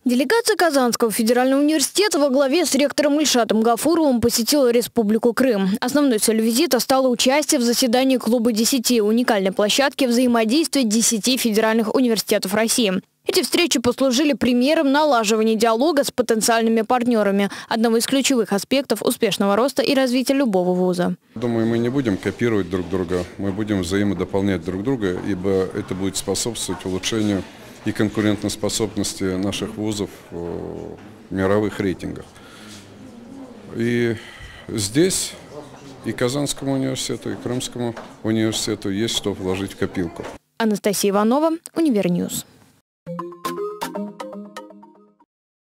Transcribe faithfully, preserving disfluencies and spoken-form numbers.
Делегация Казанского федерального университета во главе с ректором Ильшатом Гафуровым посетила Республику Крым. Основной целью визита стало участие в заседании Клуба десяти, уникальной площадки взаимодействия десяти федеральных университетов России. Эти встречи послужили примером налаживания диалога с потенциальными партнерами, одного из ключевых аспектов успешного роста и развития любого вуза. Думаю, мы не будем копировать друг друга, мы будем взаимодополнять друг друга, ибо это будет способствовать улучшению и конкурентоспособности наших вузов в мировых рейтингах. И здесь и Казанскому университету, и Крымскому университету есть что вложить в копилку. Анастасия Иванова, Универньюз.